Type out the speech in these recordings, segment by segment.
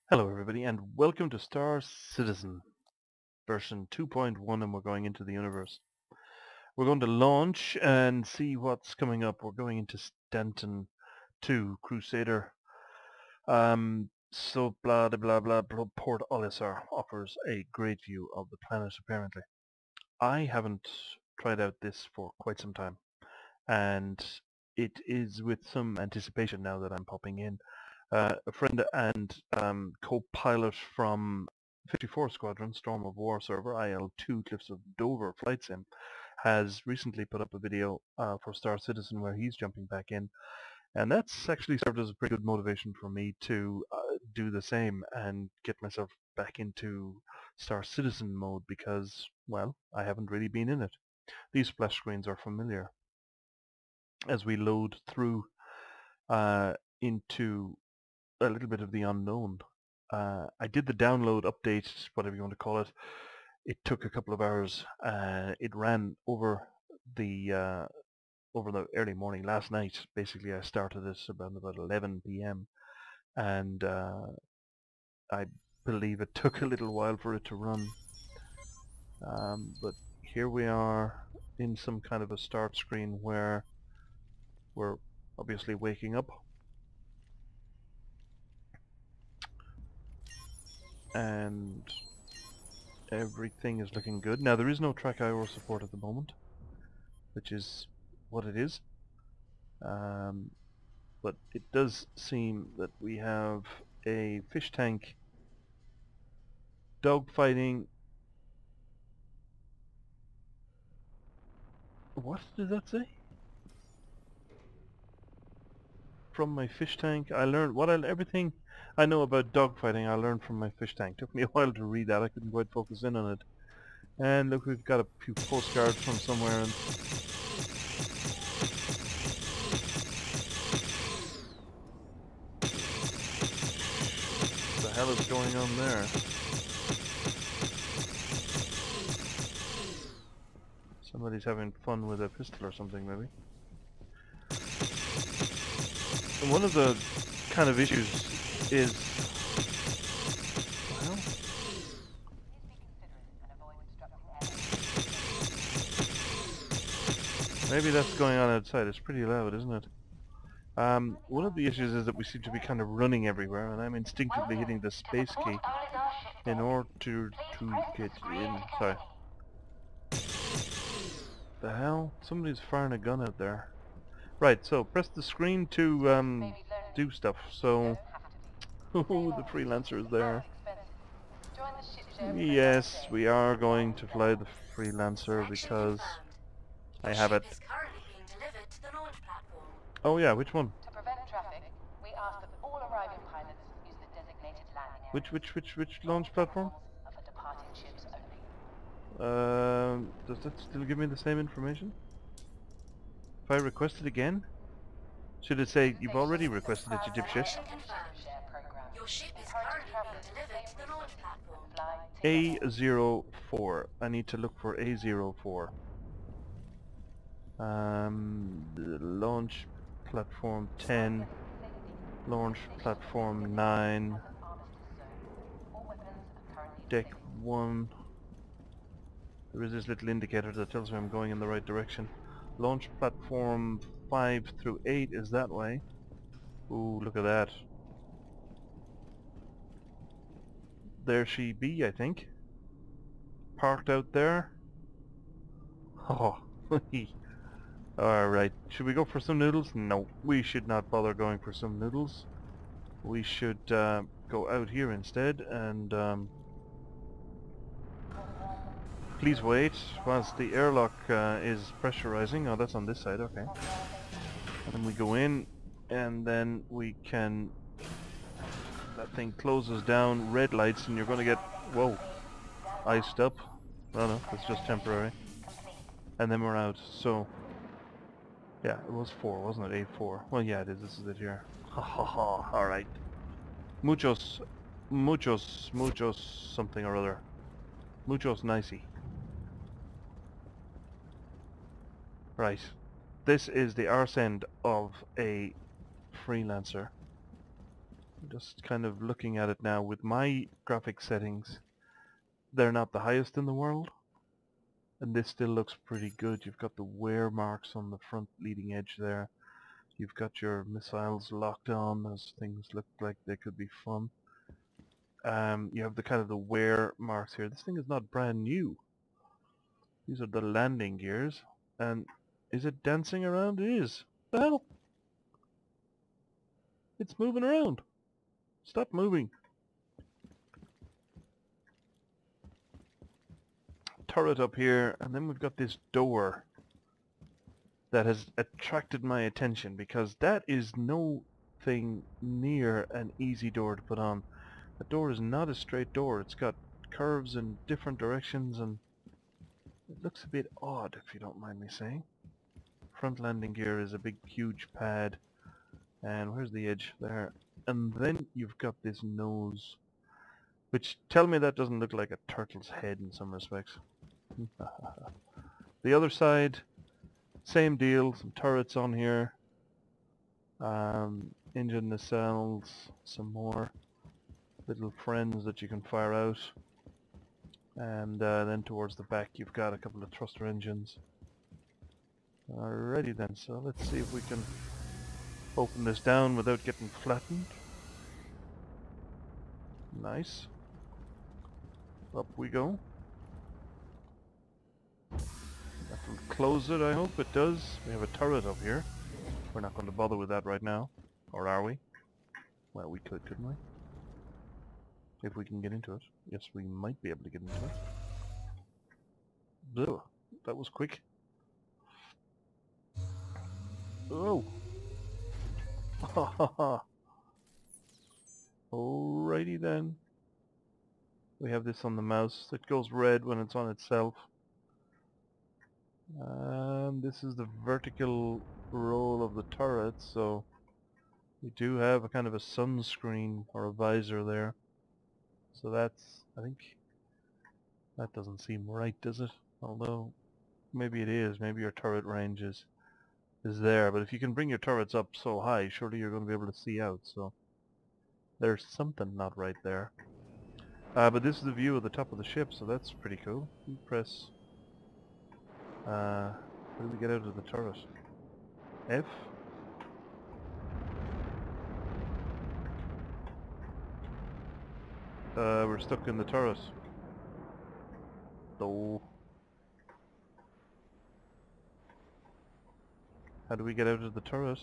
Hello everybody and welcome to Star Citizen version 2.1, and we're going into the universe. We're going to launch and see what's coming up. We're going into Stanton 2 Crusader. So blah blah blah blah. Port Olisar offers a great view of the planet apparently. I haven't tried out this for quite some time, and it is with some anticipation now that I'm popping in. A friend and co-pilot from 54 Squadron, Storm of War server, IL-2 Cliffs of Dover Flight Sim, has recently put up a video for Star Citizen where he's jumping back in, and that's actually served as a pretty good motivation for me to do the same and get myself back into Star Citizen mode because, well, I haven't really been in it. These splash screens are familiar as we load through into a little bit of the unknown. I did the download update, whatever you want to call it. It took a couple of hours. It ran over the early morning last night. Basically, I started this about 11 p.m. and I believe it took a little while for it to run. But here we are in some kind of a start screen where we're obviously waking up. And everything is looking good. Now there is no Track-IO support at the moment, which is what it is. But it does seem that we have a fish tank dogfighting. What did that say? From my fish tank, I learned everything I know about dogfighting. I learned from my fish tank. Took me a while to read that. I couldn't quite focus in on it. And look, we've got a few postcards from somewhere. And what the hell is going on there? Somebody's having fun with a pistol or something, maybe. And one of the kind of issues is, well, maybe that's going on outside. It's pretty loud, isn't it? One of the issues is that we seem to be kind of running everywhere, and I'm instinctively hitting the space key in order to get in. Sorry. The hell? Somebody's firing a gun out there. Right, so press the screen to do stuff. So, ooh, the freelancer is there. Yes, we are going to fly the freelancer because I have it. Oh yeah, which one? To prevent traffic, we ask that all arriving pilots use the designated landing area. Which launch platform? Are for departing ships only. Does that still give me the same information? If I request it again? Should it say, you've already requested it, you dipshit? Your ship is currently being delivered to the launch platform. A04. I need to look for A04. Launch platform 10. Launch platform 9. Deck 1. There is this little indicator that tells me I'm going in the right direction. Launch platform 5 through 8 is that way. Ooh, look at that. There she be, I think. Parked out there. Oh, alright. Should we go for some noodles? No, we should not bother going for some noodles. We should go out here instead and please wait whilst the airlock is pressurizing. Oh, that's on this side, okay. And then we go in and then we can... That thing closes down, red lights, and you're going to get... Whoa. Iced up. Oh no, that's just temporary. And then we're out, so... Yeah, it was 4, wasn't it? A4. Well, yeah, it is. This is it here. Ha ha ha, alright. Muchos something or other. Muchos nicey. Right. This is the arse end of a freelancer. Just kind of looking at it now with my graphic settings. They're not the highest in the world, and this still looks pretty good. You've got the wear marks on the front leading edge there. You've got your missiles locked on as things look like they could be fun. You have the kind of the wear marks here. This thing is not brand new. These are the landing gears. And is it dancing around? It is. The hell? It's moving around. Stop moving. Turret up here, and then we've got this door that has attracted my attention because that is no thing near an easy door to put on. The door is not a straight door. It's got curves in different directions and it looks a bit odd, if you don't mind me saying. Front landing gear is a big huge pad, and where's the edge? There. And then you've got this nose, which, tell me that doesn't look like a turtle's head in some respects. The other side, same deal, some turrets on here, engine nacelles, some more little friends that you can fire out, and then towards the back you've got a couple of thruster engines. Alrighty then, so let's see if we can open this down without getting flattened. Nice. Up we go. That will close it, I hope it does. We have a turret up here. We're not going to bother with that right now. Or are we? Well, we could, couldn't we? If we can get into it. Yes, we might be able to get into it. Ugh, that was quick. Oh! Ha ha ha! Alrighty then. We have this on the mouse. It goes red when it's on itself. This is the vertical roll of the turret, so we do have a kind of a sunscreen or a visor there. So that's, I think, that doesn't seem right, does it? Although, maybe it is. Maybe your turret range is there. But if you can bring your turrets up so high, surely you're going to be able to see out, so there's something not right there. But this is the view of the top of the ship, so that's pretty cool. You press... where do we get out of the turret? F? We're stuck in the turret. So... how do we get out of the turret?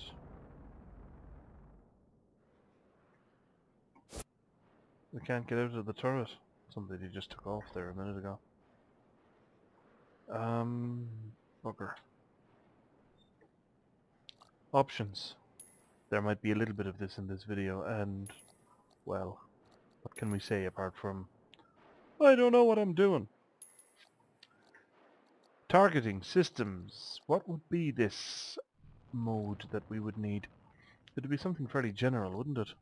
We can't get out of the turret. Somebody just took off there a minute ago. Bugger. Options. There might be a little bit of this in this video, and, well, what can we say apart from, I don't know what I'm doing. Targeting systems. What would be this mode that we would need? It'd be something fairly general, wouldn't it?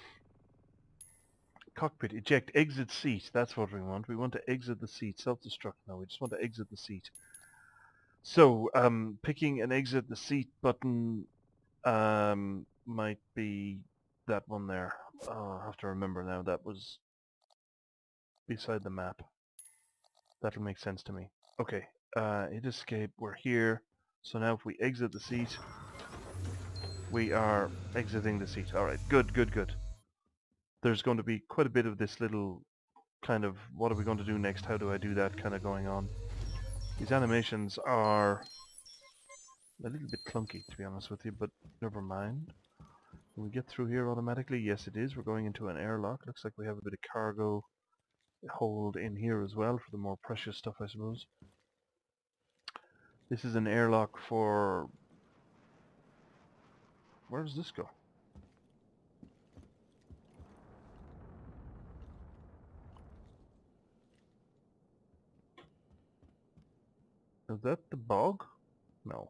Cockpit, eject, exit seat. That's what we want. We want to exit the seat. Self-destruct. No, we just want to exit the seat. So, picking an exit the seat button might be that one there. Oh, I have to remember now. That was beside the map. That'll make sense to me. Okay, hit escape. We're here. So now if we exit the seat, we are exiting the seat. Alright, good, good, good. There's going to be quite a bit of this little kind of, what are we going to do next, how do I do that kind of going on. These animations are a little bit clunky, to be honest with you, but never mind. Can we get through here automatically? Yes, it is. We're going into an airlock. Looks like we have a bit of cargo hold in here as well for the more precious stuff, I suppose. This is an airlock for... where does this go? Is that the bog? No.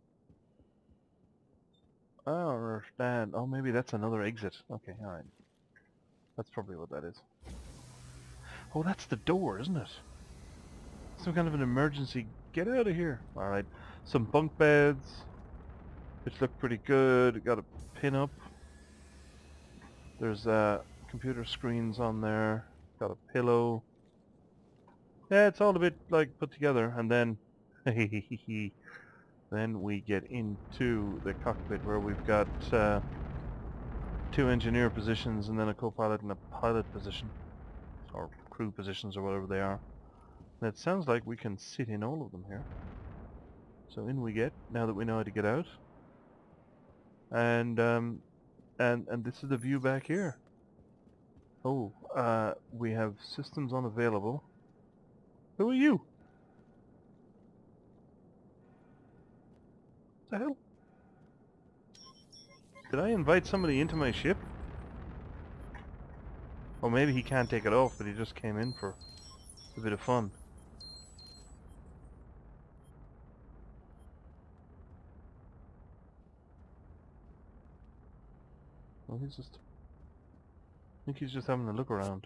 I don't understand. Oh, maybe that's another exit. Okay, alright. That's probably what that is. Oh, that's the door, isn't it? Some kind of an emergency. Get out of here. Alright. Some bunk beds, which look pretty good. Got a pin up. There's computer screens on there. Got a pillow. Yeah, it's all a bit like put together, and then then we get into the cockpit where we've got 2 engineer positions and then a co-pilot and a pilot position, or crew positions, or whatever they are. And it sounds like we can sit in all of them here. So in we get, now that we know how to get out. And this is the view back here. Oh, we have systems unavailable. Who are you? What the hell? Did I invite somebody into my ship? Or maybe he can't take it off, but he just came in for a bit of fun. Well, he's just... I think he's just having a look around.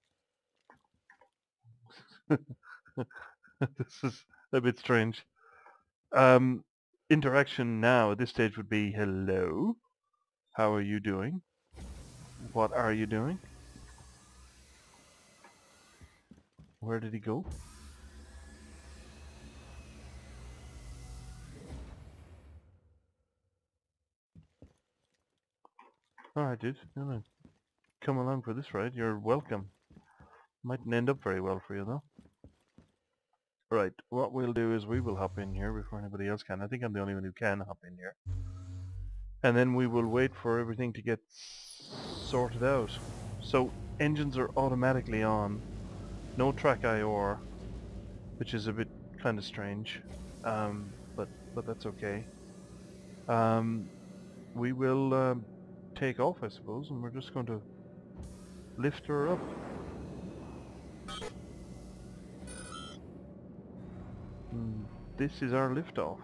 This is a bit strange. Interaction now at this stage would be, hello, how are you doing? What are you doing? Where did he go? Alright, dude, you wanna come along for this ride? You're welcome. Mightn't end up very well for you, though. Right, what we'll do is we will hop in here before anybody else can. I think I'm the only one who can hop in here. And then we will wait for everything to get sorted out. So, engines are automatically on. No track IOR, which is a bit kind of strange. But that's okay. We will take off, I suppose, and we're just going to lift her up. This is our liftoff.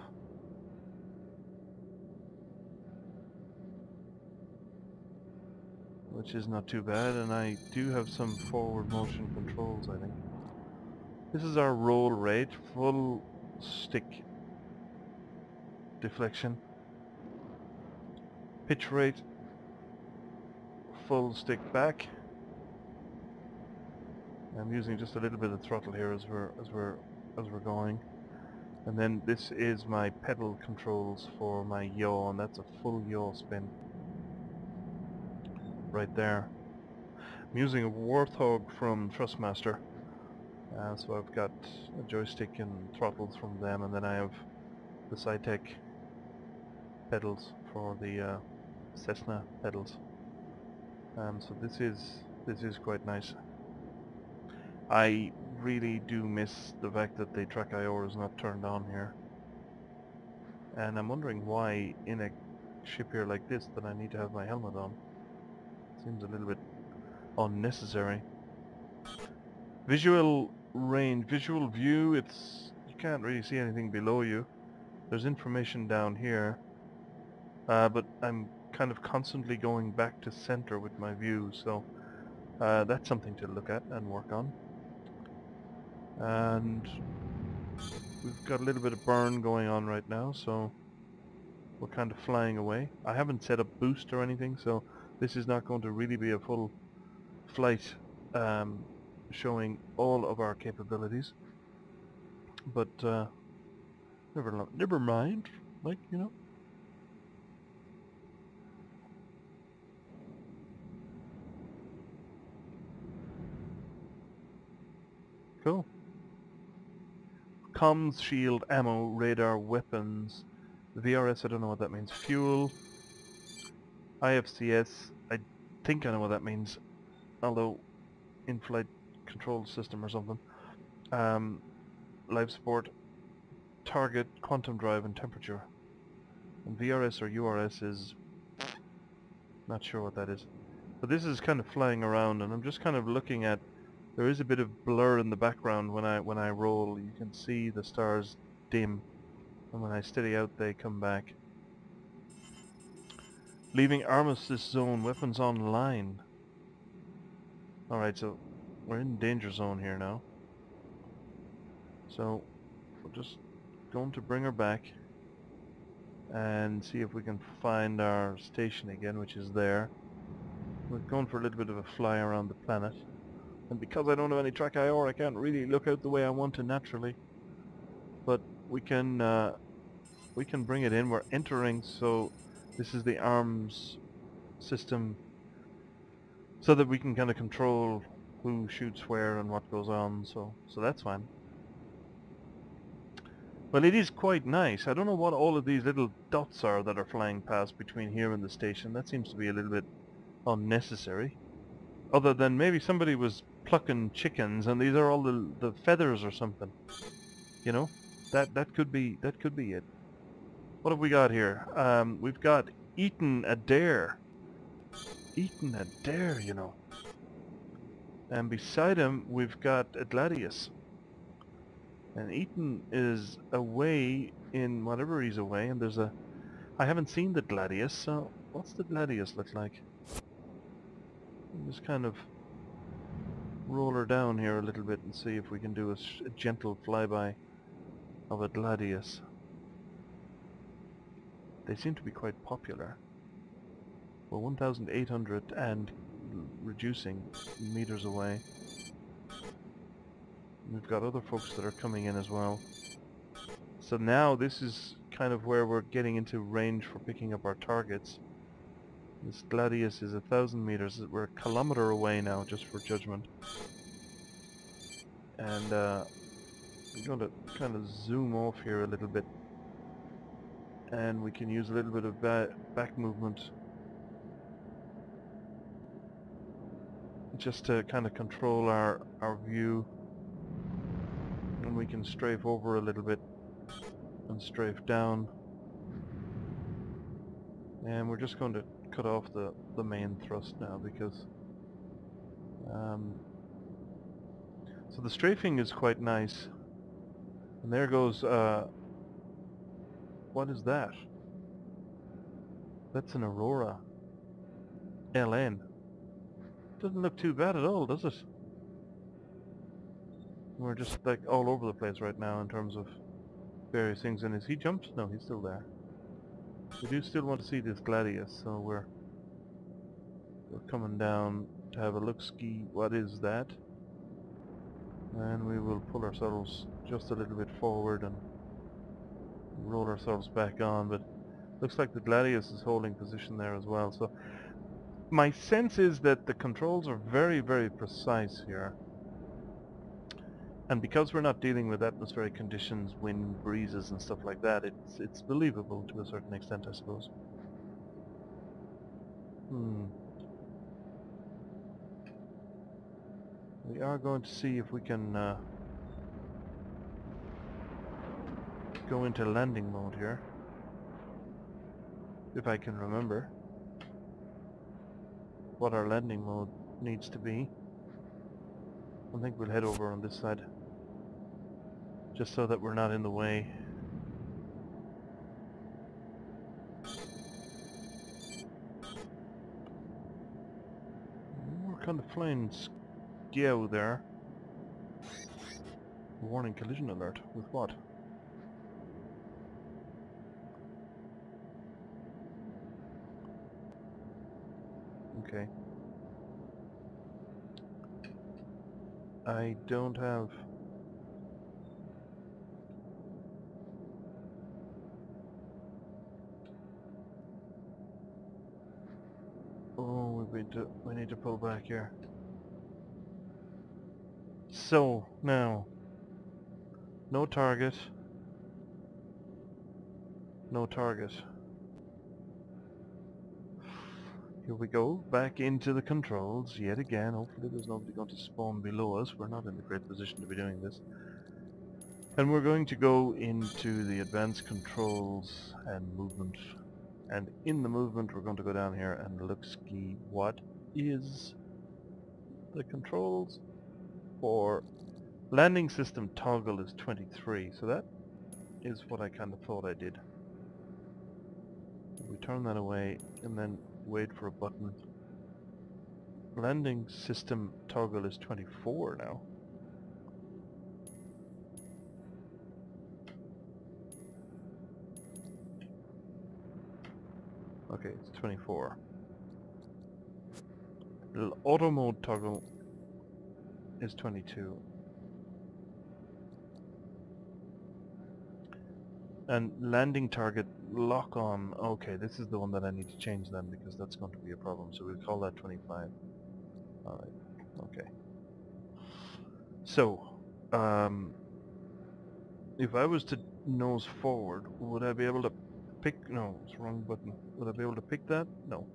Which is not too bad, and I do have some forward motion controls, I think. This is our roll rate, full stick deflection. Pitch rate, full stick back. I'm using just a little bit of throttle here as we're going. And then this is my pedal controls for my yaw, and that's a full yaw spin. Right there. I'm using a Warthog from Thrustmaster. So I've got a joystick and throttles from them, and then I have the Cytec pedals for the Cessna pedals. So this is quite nice. I really do miss the fact that the track IOR is not turned on here. And I'm wondering why in a ship here like this that I need to have my helmet on. Seems a little bit unnecessary. Visual range, visual view, you can't really see anything below you. There's information down here, but I'm kind of constantly going back to center with my view, so that's something to look at and work on. And we've got a little bit of burn going on right now, so we're kind of flying away. I haven't set up boost or anything, so this is not going to really be a full flight showing all of our capabilities. But never mind, like, you know. Cool. Comms, shield, ammo, radar, weapons, VRS, I don't know what that means. Fuel, IFCS, I think I know what that means, although in-flight control system or something. Life support, target, quantum drive, and temperature. And VRS or URS is not sure what that is. But this is kind of flying around, and I'm just kind of looking at. There is a bit of blur in the background when I roll. You can see the stars dim, and when I steady out, they come back. Leaving Armistice Zone, weapons online. Alright, so we're in danger zone here now. So we're just going to bring her back and see if we can find our station again, which is there. We're going for a little bit of a fly around the planet. And because I don't have any track IR, I can't really look out the way I want to naturally. But we can bring it in. We're entering, so this is the arms system, so that we can kind of control who shoots where and what goes on. So that's fine. Well, it is quite nice. I don't know what all of these little dots are that are flying past between here and the station. That seems to be a little bit unnecessary. Other than maybe somebody was plucking chickens and these are all the feathers or something. You know? That could be it. What have we got here? We've got Eaton Adair. Eaton Adair, you know. And beside him we've got a Gladius. And Eaton is away in whatever he's away, and there's a... I haven't seen the Gladius, so what's the Gladius look like? We'll just kind of roll her down here a little bit and see if we can do a gentle flyby of a Gladius. They seem to be quite popular. We're 1,800 and reducing meters away. We've got other folks that are coming in as well. So now this is kind of where we're getting into range for picking up our targets. This Gladius is 1,000 meters. We're a kilometer away now, just for judgment. And I'm going to kind of zoom off here a little bit. And we can use a little bit of back movement just to kind of control our view. And we can strafe over a little bit and strafe down. And we're just going to cut off the main thrust now because so the strafing is quite nice. And there goes what is that? That's an Aurora LN. Doesn't look too bad at all, does it? We're just like all over the place right now in terms of various things. And is he jumped? No, he's still there. We do still want to see this Gladius, so we're coming down to have a look-ski. What is that? And we will pull ourselves just a little bit forward and roll ourselves back on, but looks like the Gladius is holding position there as well. So my sense is that the controls are very, very precise here. And because we're not dealing with atmospheric conditions, wind, breezes and stuff like that, it's believable to a certain extent, I suppose. We are going to see if we can go into landing mode here. If I can remember what our landing mode needs to be. I think we'll head over on this side, just so that we're not in the way. We're kind of flying skew there. Warning collision alert. With what? Okay. I don't have... Oh, we need to pull back here. So, now, no target. No target. Here we go, back into the controls yet again. Hopefully there's nobody going to spawn below us. We're not in a great position to be doing this. And we're going to go into the advanced controls and movement. And in the movement we're going to go down here and look-ski what is the controls for landing system toggle is 23. So that is what I kind of thought I did. We turn that away and then wait for a button. Landing system toggle is 24 now. Okay, it's 24. Auto mode toggle is 22. And landing target lock on. Okay, this is the one that I need to change then, because that's going to be a problem. So we'll call that 25. Alright, okay. So, if I was to nose forward, would I be able to pick... No, it's the wrong button. Would I be able to pick that? No.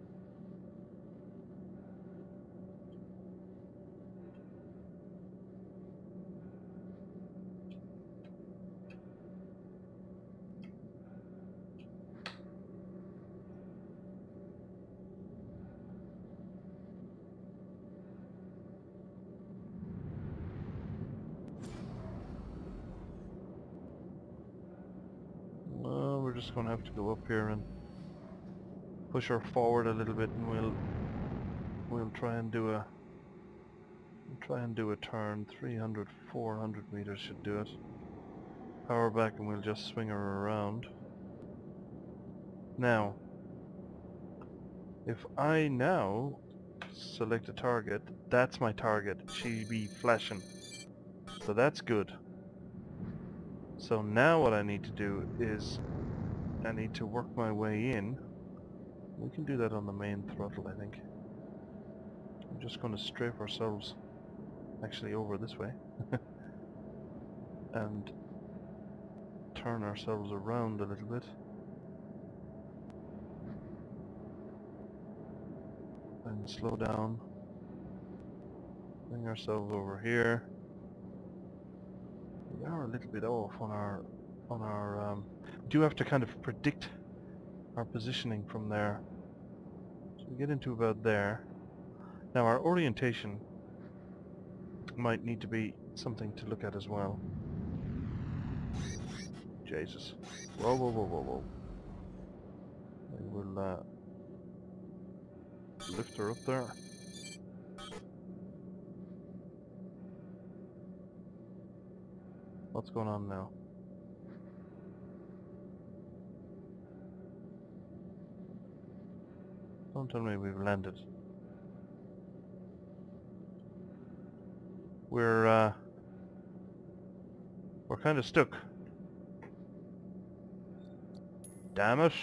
Well, we're just going to have to go up here and push her forward a little bit, and we'll try and do a turn. 300, 400 meters should do it. Power back, and we'll just swing her around. Now, if I now select a target, that's my target. She be flashing. So that's good. So now what I need to do is I need to work my way in. We can do that on the main throttle, I think. I'm just going to strafe ourselves actually over this way and turn ourselves around a little bit. And slow down. Bring ourselves over here. We are a little bit off on our we do have to kind of predict our positioning from there. So we get into about there. Now our orientation might need to be something to look at as well. Jesus. Whoa, whoa, whoa, whoa, whoa. We will lift her up there. What's going on now? Don't tell me we've landed. We're kind of stuck. Damn it!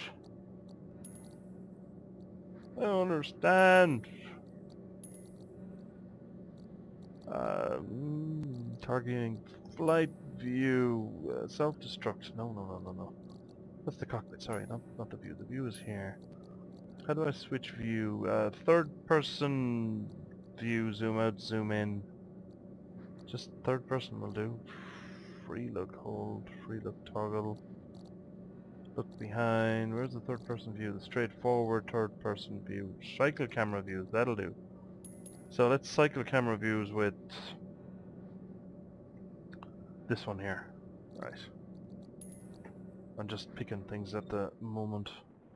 I don't understand. Targeting flight view, self-destruct. No. That's the cockpit. Sorry, not the view. The view is here. How do I switch view? Third-person view. Zoom out, zoom in. Just third person will do. Free look, hold. Free look, toggle. Look behind. Where's the third person view? The straightforward third person view. Cycle camera views. That'll do. So let's cycle camera views with this one here. Right. I'm just picking things at the moment.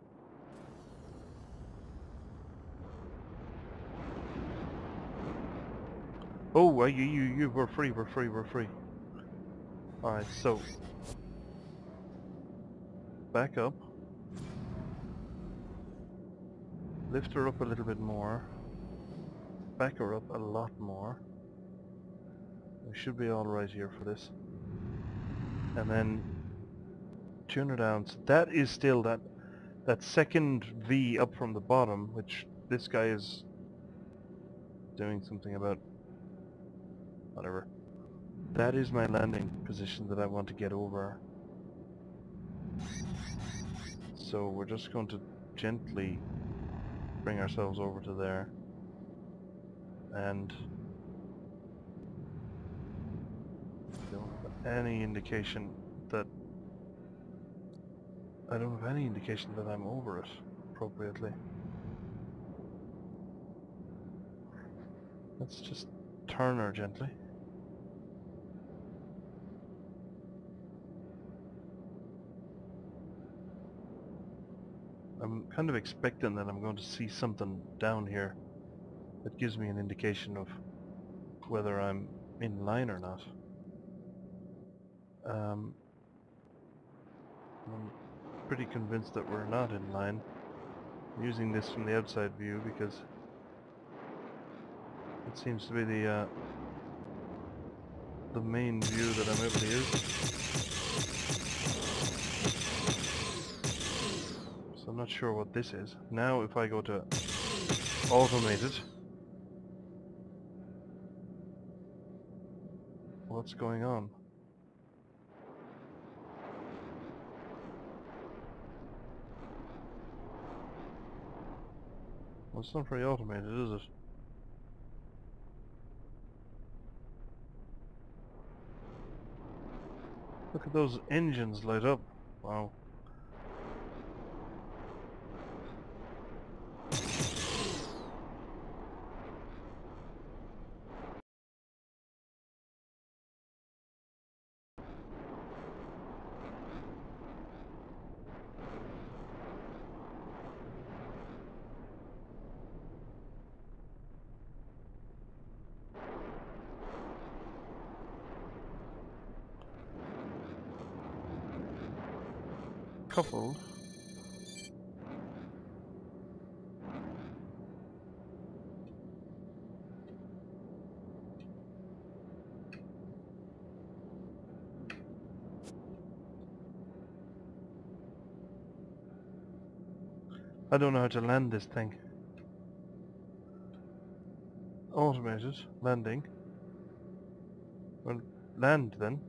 Oh, we're free. Alright, so back up. Lift her up a little bit more. Back her up a lot more. We should be alright here for this. And then tune her down. So that is still that second V up from the bottom, which this guy is doing something about. Whatever. That is my landing position that I want to get over. So we're just going to gently bring ourselves over to there. And I don't have any indication that I'm over it appropriately. Let's just turn her gently. I'm kind of expecting that I'm going to see something down here that gives me an indication of whether I'm in line or not. I'm pretty convinced that we're not in line. I'm using this from the outside view because It seems to be the main view that I'm able to use. So I'm not sure what this is. Now if I go to automated, what's going on? Well, it's not very automated, is it? Look at those engines light up. Wow. Coupled. I don't know how to land this thing. Automated landing. Well, land then.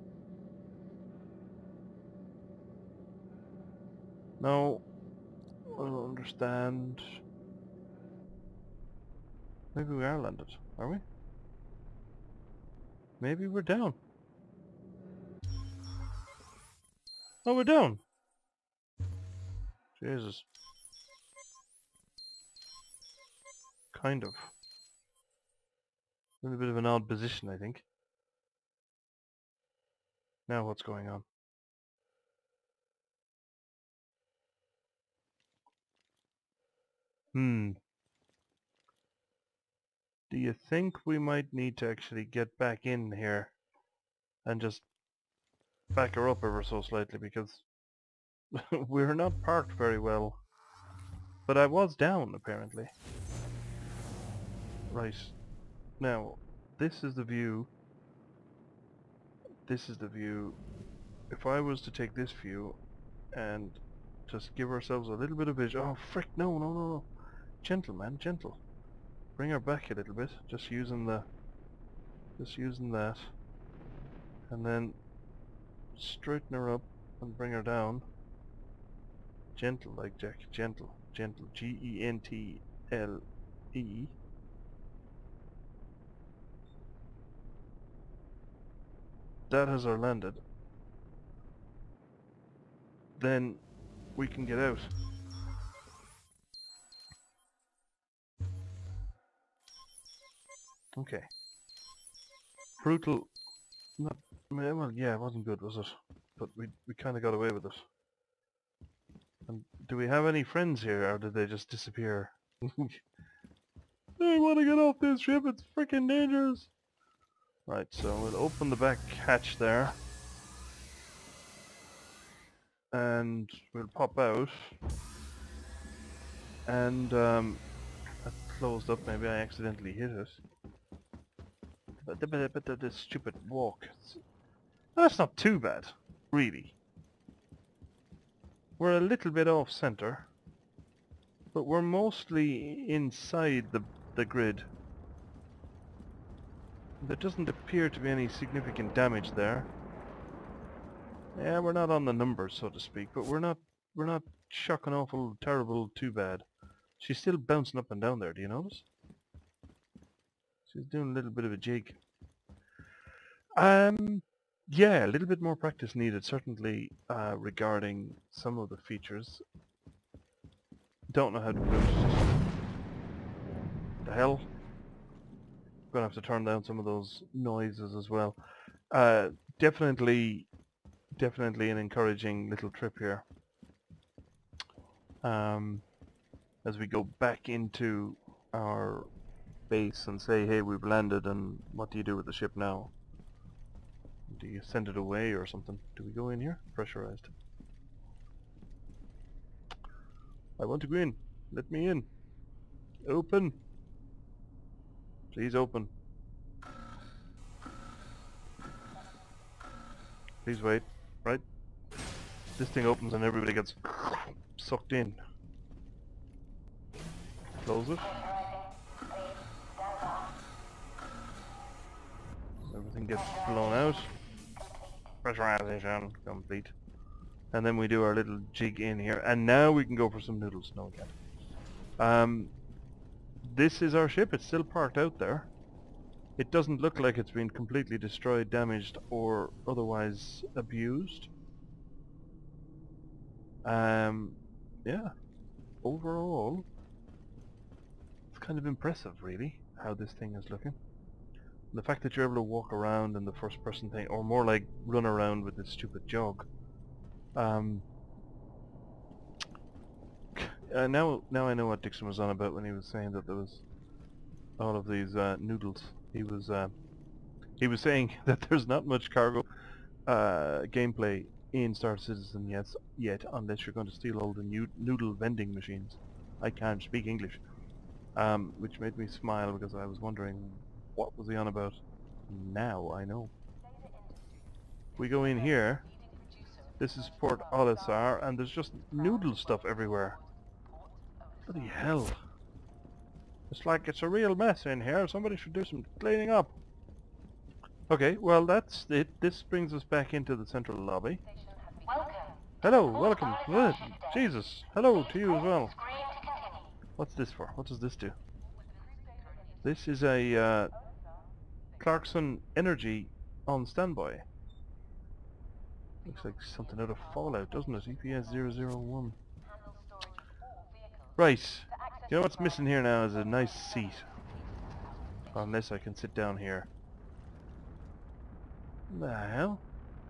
No, I don't understand. Maybe we are landed, are we? Maybe we're down. Oh, we're down. Jesus. Kind of. In a bit of an odd position, I think. Now what's going on? Do you think we might need to actually get back in here and just back her up ever so slightly, because we're not parked very well. But I was down, apparently. Right. Now, this is the view. This is the view. If I was to take this view and just give ourselves a little bit of vision. Oh, frick, no, no, no, no. Gentle, man, gentle. Bring her back a little bit, just using that. And then straighten her up and bring her down. Gentle, like Jack, gentle, gentle. G-E-N-T-L-E. That has her landed. Then we can get out. Okay. Brutal. Not, well, yeah, it wasn't good, was it? But we kind of got away with it. And do we have any friends here, or did they just disappear? I want to get off this ship, it's freaking dangerous! Right, so we'll open the back hatch there. And we'll pop out. And, that closed up, maybe I accidentally hit it. But this stupid walk. That's not too bad, really. We're a little bit off center, but we're mostly inside the grid. There doesn't appear to be any significant damage there. Yeah, we're not on the numbers, so to speak, but we're not shocking awful terrible too bad. She's still bouncing up and down there, do you notice? She's doing a little bit of a jig. Yeah, a little bit more practice needed, certainly regarding some of the features. Don't know how to do it. The hell? Gonna have to turn down some of those noises as well. Definitely an encouraging little trip here. As we go back into our base and say, hey, we've landed, and what do you do with the ship now? Do you send it away or something? Do we go in here? Pressurized. I want to go in. Let me in. Open. Please open. Please wait. Right? This thing opens and everybody gets sucked in. Close it. Everything gets blown out. Pressurization complete. And then we do our little jig in here. And now we can go for some noodles. No, we can't. This is our ship. It's still parked out there. It doesn't look like it's been completely destroyed, damaged, or otherwise abused. Yeah. Overall, it's kind of impressive, really, how this thing is looking. The fact that you're able to walk around in the first-person thing, or more like run around with this stupid jog. Now I know what Dixon was on about when he was saying that there was all of these noodles. He was saying that there's not much cargo gameplay in Star Citizen yet, unless you're going to steal all the noodle vending machines. I can't speak English, which made me smile because I was wondering what was he on about. Now I know. We go in here. This is Port Olisar, and there's just noodle stuff everywhere. Bloody hell. It's like it's a real mess in here. Somebody should do some cleaning up. Okay, well that's it. This brings us back into the central lobby. Hello, welcome. Jesus, hello to you as well. What's this for? What does this do? This is a Clarkson Energy on standby. Looks like something out of Fallout, doesn't it? EPS 001. Right. You know what's missing here now is a nice seat. Unless I can sit down here. The hell?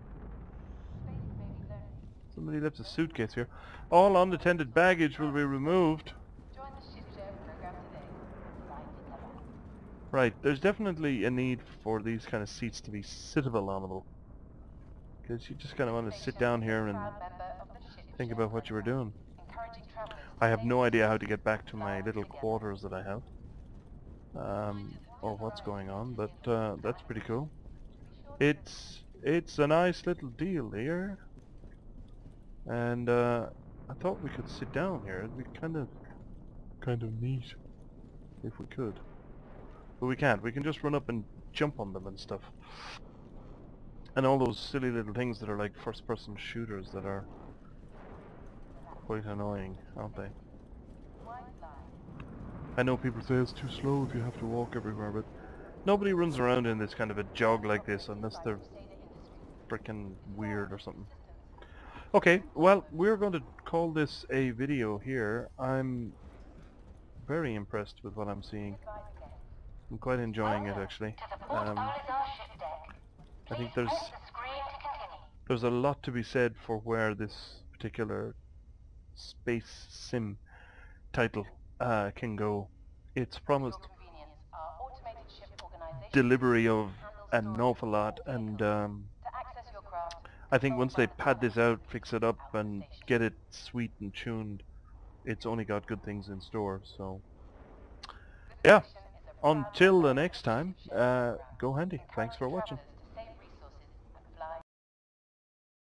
Somebody left a suitcase here. All unattended baggage will be removed. Right, there's definitely a need for these kind of seats to be sittable onable. Because you just kind of want to sit down here and think about what you were doing. I have no idea how to get back to my little quarters that I have. Or what's going on, but that's pretty cool. It's a nice little deal here. And I thought we could sit down here. It'd be kind of neat if we could. But we can't. We can just run up and jump on them and stuff. And all those silly little things that are like first-person shooters that are quite annoying, aren't they? I know people say it's too slow if you have to walk everywhere, but nobody runs around in this kind of a jog like this unless they're frickin' weird or something. Okay, well, we're going to call this a video here. I'm very impressed with what I'm seeing. I'm quite enjoying it, actually. I think there's a lot to be said for where this particular space sim title can go. It's promised delivery of an awful lot, and I think once they pad this out, fix it up, and get it sweet and tuned, it's only got good things in store. So, yeah. Until the next time, go handy. Thanks for watching.